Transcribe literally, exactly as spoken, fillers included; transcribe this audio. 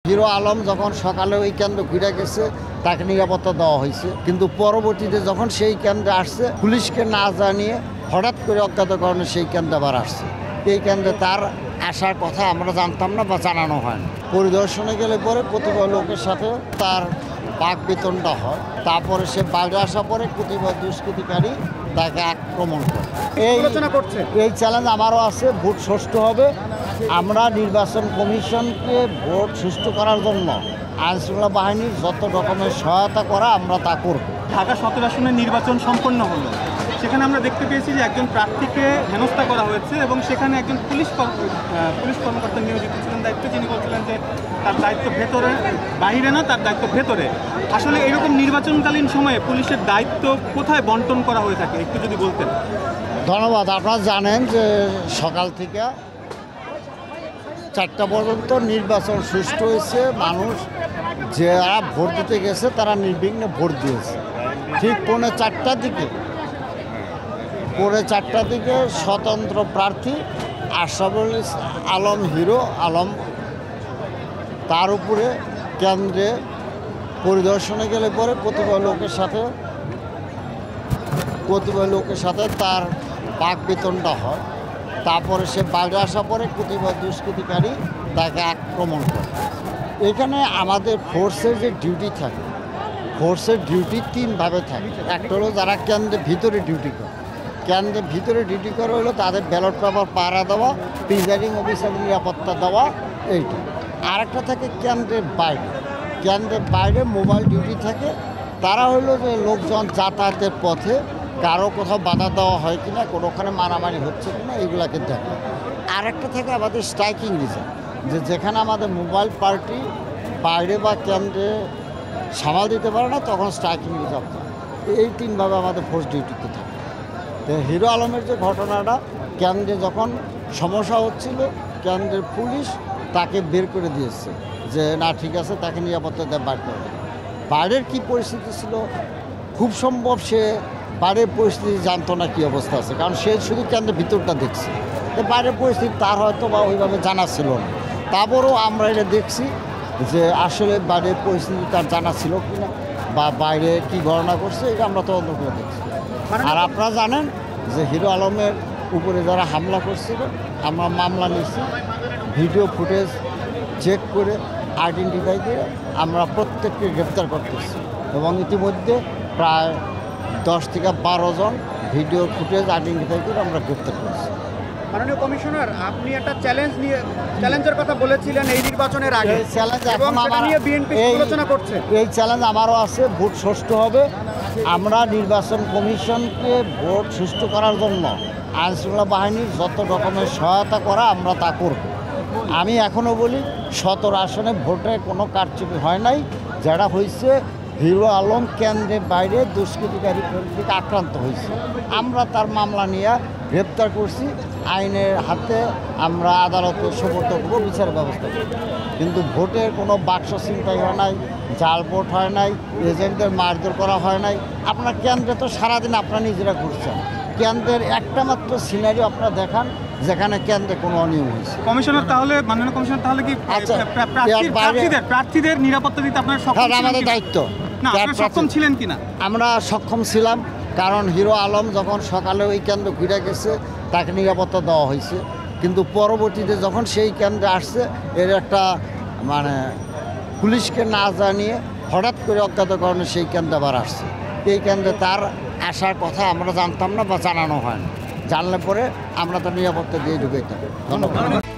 Hero Alam যখন সকালে ওই কেন্দ্র ঘুরে গেছে তাকে নিরাপত্তা দেওয়া হয়েছে, কিন্তু পরবর্তীতে যখন সেই কেন্দ্রে আসছে পুলিশকে না জানিয়ে হঠাৎ করে অজ্ঞাত কারণে সেই কেন্দ্রে আবার আসছে। এই কেন্দ্রে তার আসার কথা আমরা জানতাম না বা জানানো হয় না। পরিদর্শনে গেলে পরে কতিপয় লোকের সাথে তার বাক বেতনটা হয়, তারপরে সে বাইরে আসা পরে কতিপয় দুষ্কৃতিকারী তাকে আক্রমণ করে। এই করছে এই চ্যালেঞ্জ আমারও আছে, ভোট সুষ্ঠু হবে। আমরা নির্বাচন কমিশনকে ভোট সুষ্ঠু করার জন্য আইনশৃঙ্খলা বাহিনীর যত রকমের সহায়তা করা আমরা তা করব। ঢাকা সতেরো আসনের নির্বাচন সম্পন্ন হলো, সেখানে আমরা দেখতে পেয়েছি যে একজন প্রার্থীকে হেনস্থা করা হয়েছে এবং সেখানে একজন পুলিশ পুলিশ কর্মকর্তা নিয়োজিত ছিলেন দায়িত্বে, যিনি বলছিলেন যে তার দায়িত্ব ভেতরে, বাইরে না, তার দায়িত্ব ভেতরে। আসলে এরকম নির্বাচনকালীন সময়ে পুলিশের দায়িত্ব কোথায় বন্টন করা হয়ে থাকে একটু যদি বলতেন। ধন্যবাদ। আপনারা জানেন যে সকাল থেকে চারটা পর্যন্ত নির্বাচন সুষ্ঠু হয়েছে, মানুষ যারা ভোট দিতে গেছে তারা নির্বিঘ্নে ভোট দিয়েছে। ঠিক পৌনে চারটার দিকে পৌনে চারটার দিকে স্বতন্ত্র প্রার্থী আশরাফুল আলম হিরো আলম তার উপরে কেন্দ্রে পরিদর্শনে গেলে পরে কতিপয় লোকের সাথে কতিপয় লোকের সাথে তার বাক বেতনটা হয়, তারপরে সে বাইরে আসা পরে কতিপয় দুষ্কৃতিকারী তাকে আক্রমণ করে। এখানে আমাদের ফোর্সের যে ডিউটি থাকে, ফোর্সের ডিউটি তিনভাবে থাকে। একটা হলো যারা কেন্দ্রের ভিতরে ডিউটি করে, কেন্দ্রের ভিতরে ডিউটি করে হলো তাদের ব্যালট পেপার পাহারা দেওয়া, প্রিজাইডিং অফিসারের নিরাপত্তা দেওয়া, এইটা। আরেকটা থাকে কেন্দ্রের বাইরে, কেন্দ্রের বাইরে মোবাইল ডিউটি থাকে, তারা হলো যে লোকজন যাতায়াতের পথে কারো কোথাও বাধা দেওয়া হয় কিনা, কোনোখানে মারামারি হচ্ছে কিনা, এইগুলাকে দেখে। আরেকটা থাকে আমাদের স্ট্রাইকিং রিজন, যে যেখানে আমাদের মোবাইল পার্টি বাইরে বা কেন্দ্রে সামাল দিতে পারে না তখন স্ট্রাইকিং রিজার্ভ থাকে। এই তিনভাবে আমাদের ফোর্স ডিউটিতে থাকে। তো হিরো আলমের যে ঘটনাটা, কেন্দ্রে যখন সমস্যা হচ্ছিল কেন্দ্রের পুলিশ তাকে বের করে দিয়েছে যে না ঠিক আছে, তাকে নিরাপত্তা দেয় বাইর করে। বাইরের কী পরিস্থিতি ছিল খুব সম্ভব সে বাইরের পরিস্থিতি জানতো না কী অবস্থা আছে, কারণ সে শুধু কেন্দ্রের ভিতরটা দেখছে। তো বাইরের পরিস্থিতি তার হয়তো বা ওইভাবে জানা ছিল না। তারপরেও আমরা এটা দেখছি যে আসলে বাইরের পরিস্থিতি তার জানা ছিল কি না বা বাইরে কী ঘটনা করছে, এটা আমরা তদন্ত করে দেখছি। আর আপনারা জানেন যে হিরো আলমের উপরে যারা হামলা করছিল আমরা মামলা নিচ্ছি, ভিডিও ফুটেজ চেক করে আইডেন্টিফাই করে আমরা প্রত্যেককে গ্রেপ্তার করতেছি এবং ইতিমধ্যে প্রায় দশ থেকে বারো জন ভিডিও ফুটেজ আইডেন্টিফাই করে আমরা গ্রেপ্তার করছি। মাননীয় কমিশনার, আপনি একটা চ্যালেঞ্জ নিয়ে চ্যালেঞ্জের কথা বলেছিলেন এই নির্বাচনের আগে। এই চ্যালেঞ্জ এখন আমার বিএনপি আলোচনা করছে। এই চ্যালেঞ্জ আমারও আছে, ভোট সুষ্ঠু হবে। আমরা নির্বাচন কমিশনকে ভোট সুষ্ঠু করার জন্য আইনশৃঙ্খলা বাহিনীর যত রকমের সহায়তা করা আমরা তা করব। আমি এখনও বলি সতেরো আসনে ভোটে কোনো কারচুপি হয় নাই, যারা হয়েছে হিরো আলম কেন্দ্রের বাইরে দুষ্কৃতিকারী থেকে আক্রান্ত হয়েছে। আমরা তার মামলা নিয়ে গ্রেপ্তার করছি, আইনের হাতে আমরা আদালতে সোপর্দ করব, বিচার ব্যবস্থা করব। কিন্তু ভোটের কোনো বাক্স ছিনতাই হয় নাই, জাল ভোট হয় নাই, এজেন্টদের মারধর করা হয় নাই। আপনার কেন্দ্রে তো সারাদিন আপনারা নিজেরা ঘুরছেন, কেন্দ্রের একটা মাত্র সিনারিও আপনারা দেখান যেখানে কেন্দ্রে কোনো অনিয়ম হয়েছে। কমিশনার তাহলে মাননীয় কমিশনার তাহলে কি আচ্ছা, প্রার্থীদের প্রার্থীদের নিরাপত্তা দিতে আপনার সক্ষম আমাদের দায়িত্ব না, সক্ষম ছিলেন কিনা? আমরা সক্ষম ছিলাম, কারণ হিরো আলম যখন সকালে ওই কেন্দ্র ঘুরে গেছে তাকে নিরাপত্তা দেওয়া হয়েছে, কিন্তু পরবর্তীতে যখন সেই কেন্দ্রে আসছে এর একটা মানে পুলিশকে না জানিয়ে হঠাৎ করে অজ্ঞাত কারণে সেই কেন্দ্রে আবার আসছে। এই কেন্দ্রে তার আসার কথা আমরা জানতাম না বা জানানো হয় না, জানলে পরে আমরা তার নিরাপত্তা দিয়ে ঢুকে থাকি। ধন্যবাদ।